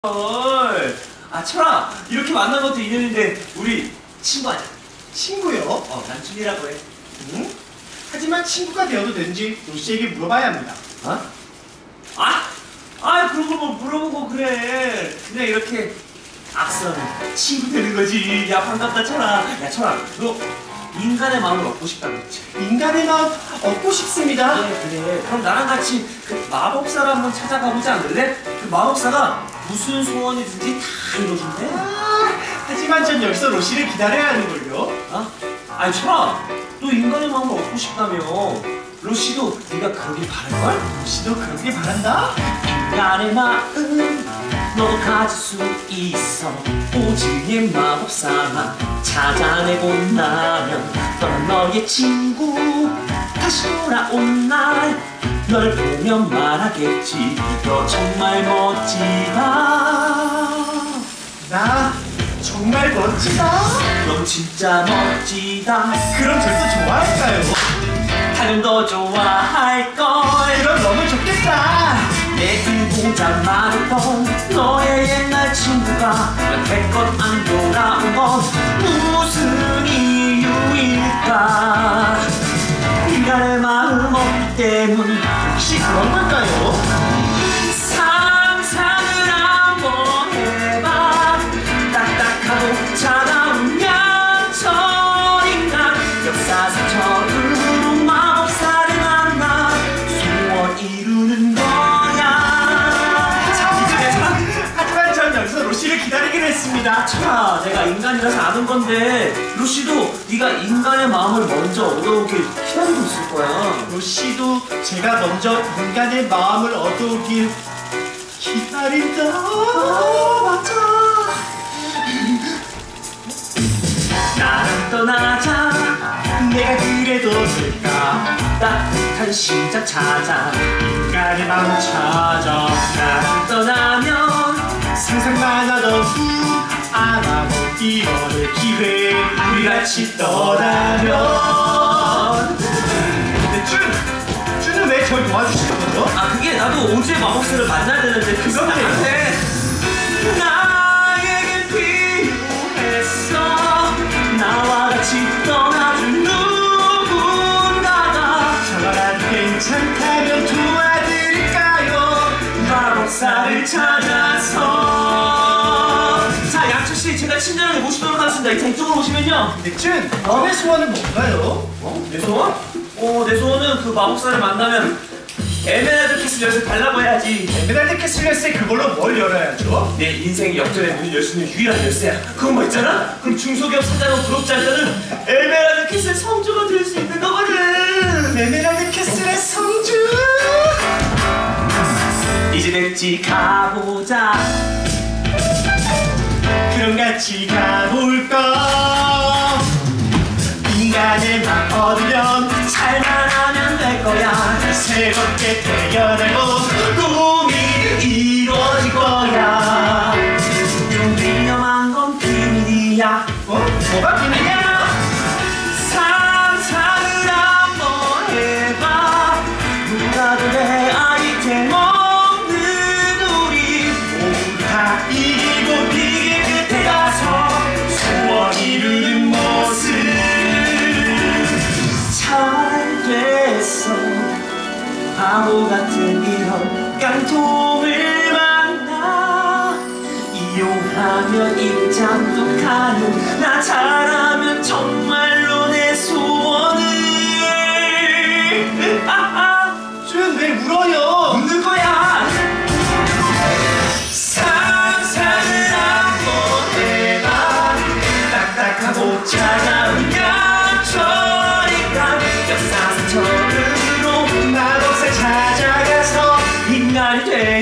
헐. 아, 철아, 이렇게 만난 것도 인연인데 우리 친구 아니야? 친구요? 난 준이라고 해. 응? 하지만 친구가 되어도 되는지 로시에게 물어봐야 합니다. 어? 그런 거 뭐 물어보고 그래. 그냥 이렇게 악수하면 친구 되는 거지. 야, 반갑다, 철아. 야, 철아, 너 인간의 마음을 얻고 싶다고 했지? 인간의 마음 얻고 싶습니다. 그래. 그럼 나랑 같이 그 마법사를 한번 찾아가 보지 않을래? 그 마법사가 무슨 소원이든지 다 이뤄준대. 하지만 전 여기서 로시를 기다려야 하는걸요. 아니, 철아, 너 인간의 마음을 얻고 싶다며. 로시도 네가 그러길 바랄걸? 로시도 그러길 바란다? 인간의 마음 너도 가질 수 있어. 오직의 마법사만 찾아내고 나면 넌 너의 친구 다시 돌아온 날 널 보면 말하겠지. 너 정말 멋지다. 나 정말 멋지다. 넌 진짜 멋지다. 그럼 절 또 좋아할까요? 당연 더 좋아할걸. 그럼 너무 좋겠다. 내 보자 말했던 너의 옛날 친구가 여태껏 안 돌아온 건 무슨 이유일까? 인간의 마음 없기 때문. 혹시 그런 걸까요? 상상을 한번 해봐. 딱딱하고 차가운 양철인간 역사상처럼 마법사를 만나 소원 이루는 거야. 하지만 전 여기서 로시를 기다리기로 했습니다. 자, 내가 인간이라서 아는 건데 로시도 네가 인간의 마음을 먼저 얻어오길 기다리고 있을 거야. 로시도 제가 먼저 인간의 마음을 얻어오길 기다린다. 맞아. 나랑 떠나자. 내가 그래도 될까? 따뜻한 심장 찾아. 인간의 마음 찾아. 나랑 떠나면 상상만 하던 아마 못 이뤄낼 기회. 우리 같이 떠나면. 근데 쭈는 왜 절 도와주시는 거죠? 그게 나도 오즈의 마법사를 만나야 되는데 그건 나한테 나에게 필요했어. 나와 같이 떠나줄 누군가가. 저라도 괜찮다면 도와드릴까요? 마법사를 찾아서. 자, 양철씨, 제가 친절하게 모시도록 하겠습니다. 이제 이쪽으로 오시면요. 근데 너의 소원은 뭔가요? 내 소원? 내 소원은 그 마법사를 만나면 에메랄드 캐슬 열쇠 달라고 해야지. 에메랄드 캐슬 열쇠 그걸로 뭘 열어야죠? 내 인생 역전의 문을 열 수 있는 유일한 열쇠야. 그건 뭐 있잖아? 그럼 중소기업 사장은 부럽지 않다는 에메랄드 캐슬 성주가 될 수 있는 거거든. 에메랄드 캐슬의 성주. 이제 됐지, 가보자. 그럼 같이 가볼까? 인간의 맘 얻으면 살만하면 될 거야. 새롭게 태어나고 꿈이 이루어질 거야. 좀 위험한 건 비밀이야. 뭐가 비밀이야? 상상을 한번 해봐. 누가도 내 아이템 없는 우리 모두 다 이기고 비길 끝에 가서 소원 이루는 모습. 잘 됐어. 바보 같은 이런 깡통을 만나. 이용하면 입장도 가능. 나 잘하면 정말로 내 소원을. 준 왜 울어요? 웃는 거야. 상상을 한번 해봐. 딱딱하고 차가운 양철인간 역사상처럼으로 마법사 찾아가서 인간이 돼.